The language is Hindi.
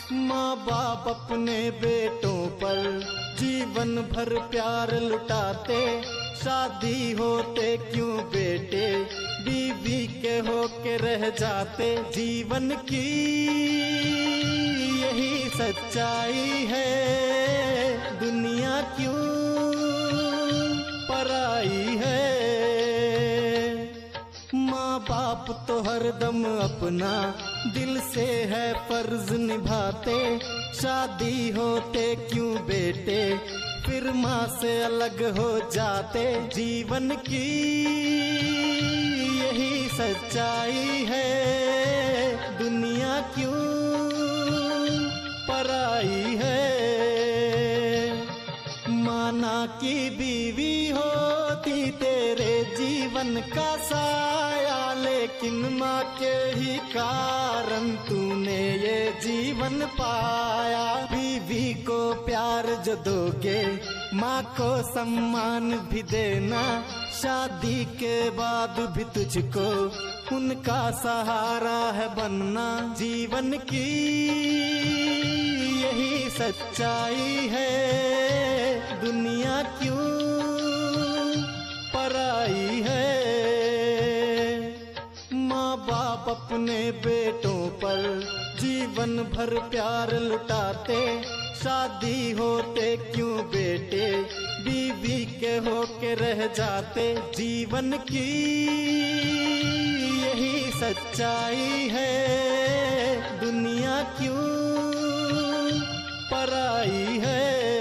माँ बाप अपने बेटों पर जीवन भर प्यार लुटाते, शादी होते क्यों बेटे बीवी के होके रह जाते। जीवन की यही सच्चाई है, दुनिया क्यों पराई है। माँ बाप तो हरदम अपना दिल से है फर्ज निभाते, शादी होते क्यों बेटे फिर माँ से अलग हो जाते। जीवन की यही सच्चाई है, दुनिया क्यों पराई है। माना की बीवी होती तेरे जीवन का साया, लेकिन माँ के ही कारण तूने ये जीवन पाया। बीवी को प्यार जो दोगे माँ को सम्मान भी देना, शादी के बाद भी तुझको उनका सहारा है बनना। जीवन की यही सच्चाई है, दुनिया क्यों पराई है। माँ बाप अपने बेटों पर जीवन भर प्यार लुटाते, शादी होते क्यों बेटे बीवी के होके रह जाते। जीवन की यही सच्चाई है, दुनिया क्यों पराई है।